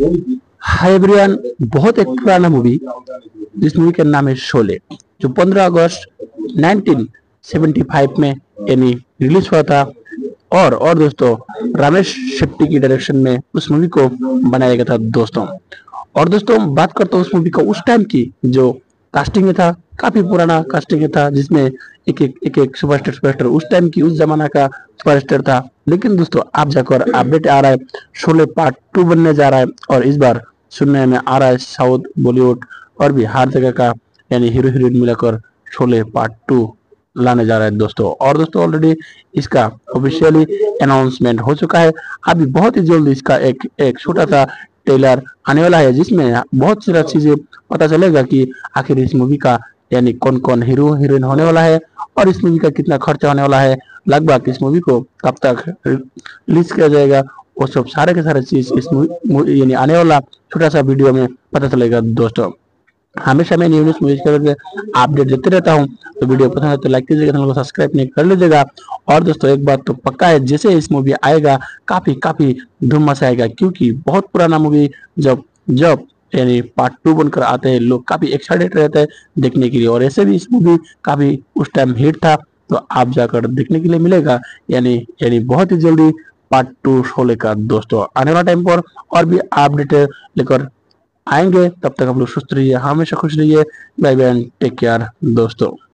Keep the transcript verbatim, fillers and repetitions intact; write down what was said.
Hi everyone, बहुत एक पुराना मूवी जिस मूवी का नाम है शोले, जो पंद्रह अगस्त उन्नीस सौ पचहत्तर में यानी रिलीज हुआ था। और और दोस्तों, रमेश शेट्टी की डायरेक्शन में उस मूवी को बनाया गया था दोस्तों। और दोस्तों, बात करता हूँ उस मूवी का उस टाइम की जो कास्टिंग में था। काफी पुराना कास्टिंग में था, जिसमें एक एक एक एक सुपरस्टार सुपरस्टार उस टाइम की उस जमाना का सुपरस्टार था। लेकिन दोस्तों, आप जाकर अपडेट आ रहा है, शोले पार्ट टू बनने जा रहा है। और इस बार सुनने में आ रहा है साउथ बॉलीवुड और भी हर जगह का यानी हीरो हीरोइन मिलाकर शोले पार्ट टू लाने जा रहा है दोस्तों। और दोस्तों, ऑलरेडी इसका ऑफिशियली अनाउंसमेंट हो चुका है। अभी बहुत ही जल्द इसका एक एक छोटा सा ट्रेलर आने वाला है, जिसमें बहुत सारी चीजें पता चलेगा कि आखिर इस मूवी का यानी कौन कौन हीरो हीरोइन होने वाला है और इस मूवी का कितना खर्चा होने वाला है, लगभग इस मूवी को कब तक रिलीज किया जाएगा, वो सब सारे के सारे चीज इस मूवी यानी आने वाला छोटा सा वीडियो में पता चलेगा दोस्तों। हमेशा मैं न्यू न्यूज मूवीज के बारे में अपडेट देते रहता हूँ, तो वीडियो पसंद है तो लाइक कीजिएगा, चैनल को सब्सक्राइब नहीं कर लीजिएगा। और दोस्तों, एक बात तो पक्का है, जैसे इस मूवी आएगा काफी काफी धूम मचाएगा, क्योंकि बहुत पुराना मूवी जब जब यानी पार्ट टू बनकर आते हैं, लोग काफी एक्साइटेड रहते हैं देखने के लिए। और ऐसे भी इस मूवी काफी उस टाइम हिट था, तो आप जाकर देखने के लिए मिलेगा यानी यानी बहुत ही जल्दी पार्ट टू शोले का दोस्तों आने वाला टाइम पर और भी अपडेट लेकर आएंगे। तब तक हम लोग सुस्त रहिए, हमेशा खुश रहिए। बाय बाय, टेक केयर दोस्तों।